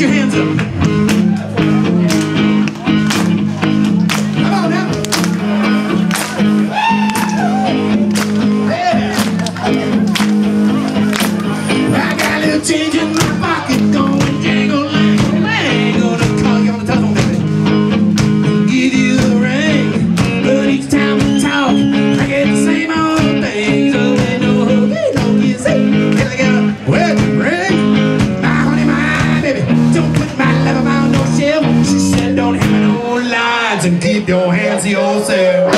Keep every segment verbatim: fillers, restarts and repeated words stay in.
your hands up. Come on now. Yeah. I got a little change in my pocket, going jingle lang lang. Gonna call you on the telephone, baby, and give you a ring. But each time we talk, I get the same old things. Oh, ain't no hope, ain't no kissing. Can I get a wedding ring? My honey, my baby, don't put my love on no shelf. She said don't have no lines and keep your hands to yourself.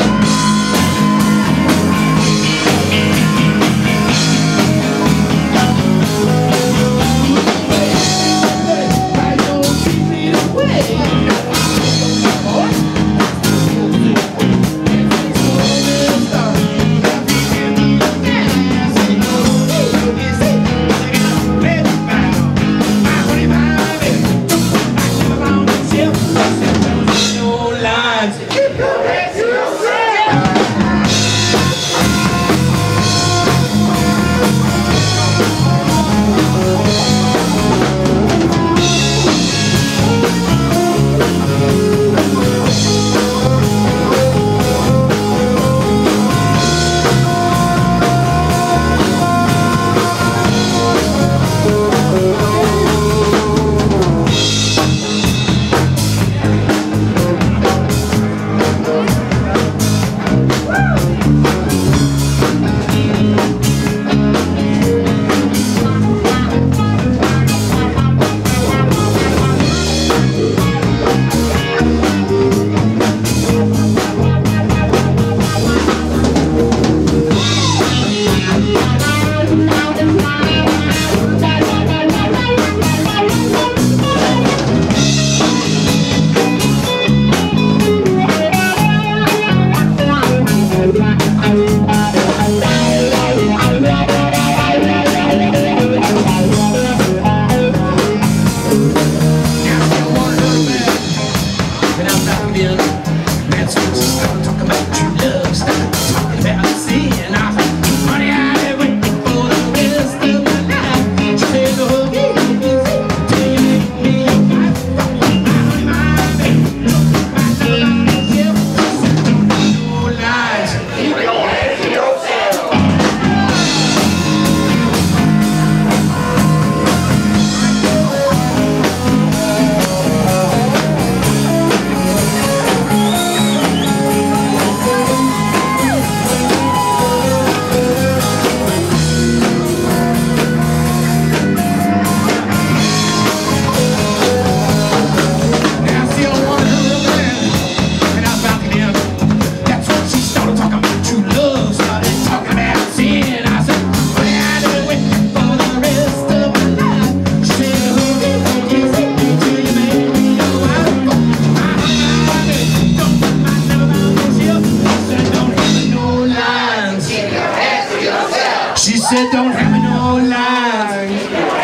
She said don't have me no lines.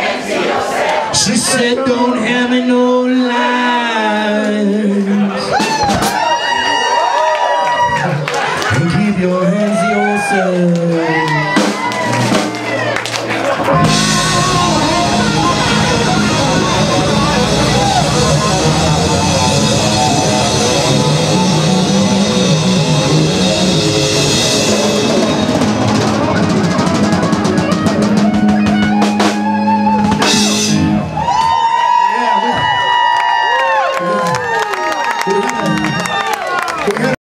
She said don't have me no lines. And keep your hands to yourself. We got